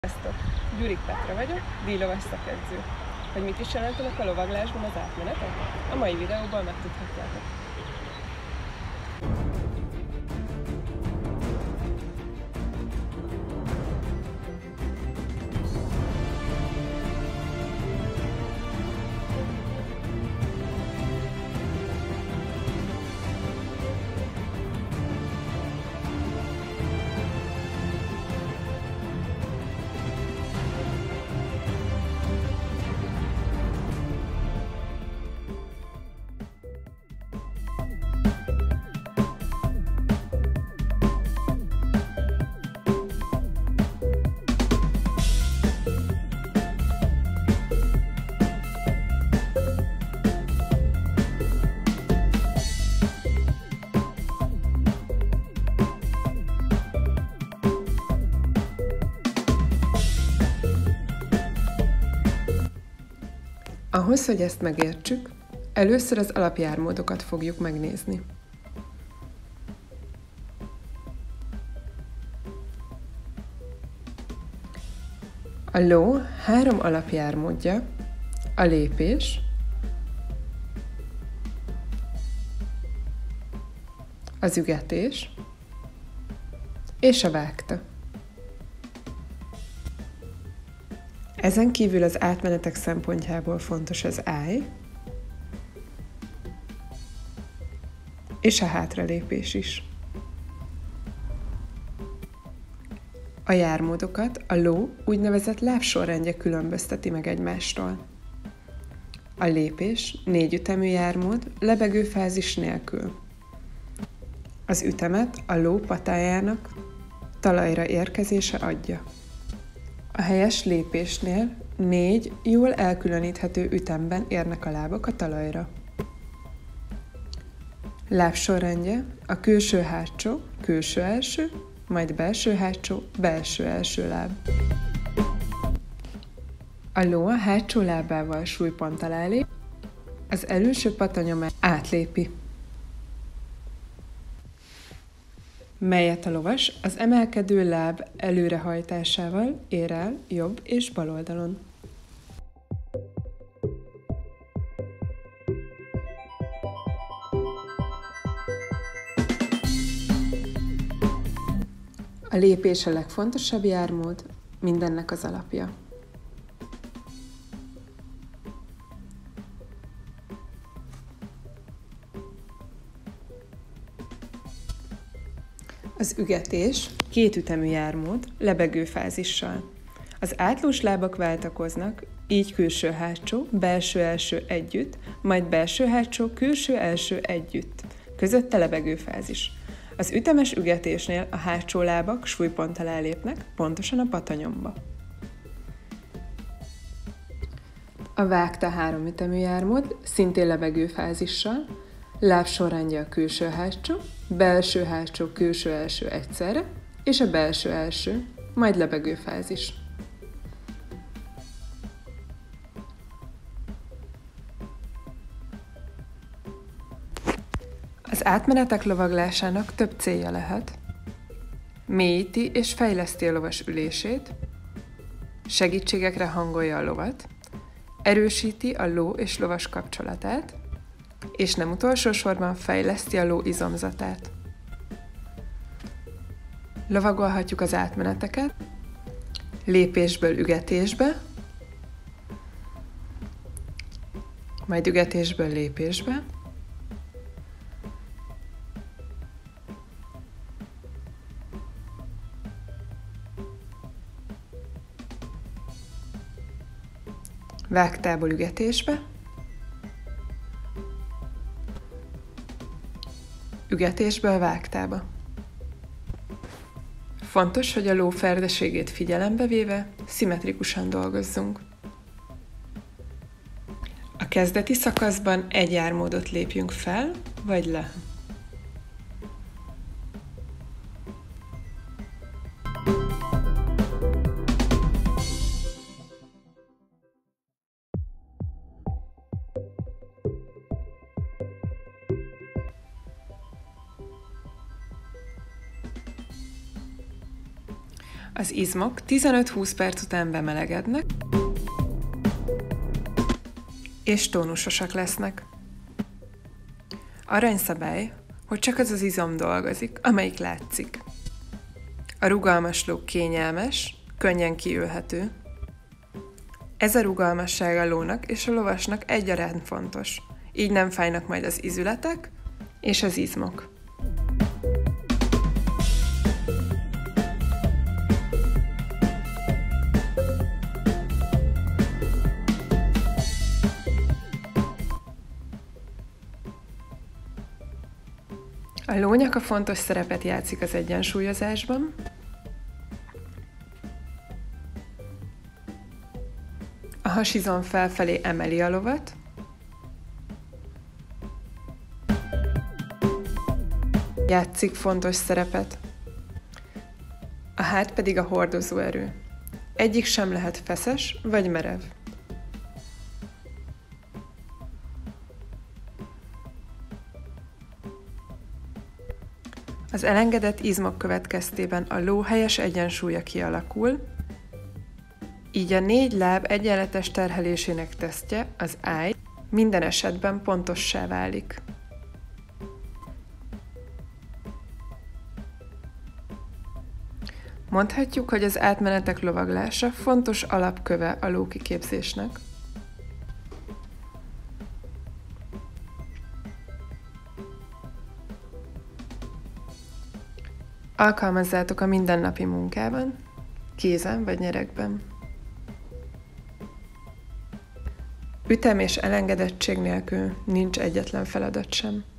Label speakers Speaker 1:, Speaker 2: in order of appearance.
Speaker 1: Sziasztok! Gyurik Petra vagyok, díjlovas szakedző. Hogy mit is jelentenek a lovaglásban az átmenetek? A mai videóban megtudhatjátok. Ahhoz, hogy ezt megértsük, először az alapjármódokat fogjuk megnézni. A ló 3 alapjármódja, a lépés, az ügetés és a vágta. Ezen kívül az átmenetek szempontjából fontos az állj és a hátralépés is. A jármódokat a ló úgynevezett lábsorrendje különbözteti meg egymástól. A lépés 4 ütemű jármód lebegő fázis nélkül. Az ütemet a ló patájának talajra érkezése adja. A helyes lépésnél 4 jól elkülöníthető ütemben érnek a lábak a talajra. Lábsorrendje a külső-hátsó, külső-első, majd belső-hátsó, belső-első láb. A ló a hátsó lábával súlypont alá lép, az előső patanyomát átlépi, melyet a lovas az emelkedő láb előrehajtásával ér el jobb és bal oldalon. A lépés a legfontosabb jármód, mindennek az alapja. Az ügetés 2 ütemű jármód, lebegő fázissal. Az átlós lábak váltakoznak, így külső-hátsó, belső-első együtt, majd belső-hátsó, külső-első együtt. Közötte lebegő fázis. Az ütemes ügetésnél a hátsó lábak súlypont alá lépnek, pontosan a patanyomba. A vágta 3 ütemű jármód, szintén lebegő fázissal, lábsorrendje a külső-hátsó, belső-hátsó, külső-első egyszerre, és a belső-első, majd lebegő fázis. Az átmenetek lovaglásának több célja lehet. Mélyíti és fejleszti a lovas ülését, segítségekre hangolja a lovat, erősíti a ló és lovas kapcsolatát, és nem utolsó sorban fejleszti a ló izomzatát. Lovagolhatjuk az átmeneteket lépésből ügetésbe, majd ügetésből lépésbe, vágtából ügetésbe, ügetésből vágtába. Fontos, hogy a ló ferdeségét figyelembe véve szimmetrikusan dolgozzunk. A kezdeti szakaszban egy jármódot lépjünk fel vagy le. Az izmok 15-20 perc után bemelegednek, és tónusosak lesznek. Aranyszabály, hogy csak az az izom dolgozik, amelyik látszik. A rugalmas ló kényelmes, könnyen kiülhető. Ez a rugalmasság a lónak és a lovasnak egyaránt fontos, így nem fájnak majd az izületek és az izmok. A lónyaka fontos szerepet játszik az egyensúlyozásban. A hasizom felfelé emeli a lovat, játszik fontos szerepet. A hát pedig a hordozó erő. Egyik sem lehet feszes vagy merev. Az elengedett izmok következtében a ló helyes egyensúlya kialakul, így a 4 láb egyenletes terhelésének tesztje, az ágy, minden esetben pontossá válik. Mondhatjuk, hogy az átmenetek lovaglása fontos alapköve a lókiképzésnek. Alkalmazzátok a mindennapi munkában, kézen vagy nyeregben. Ütem és elengedettség nélkül nincs egyetlen feladat sem.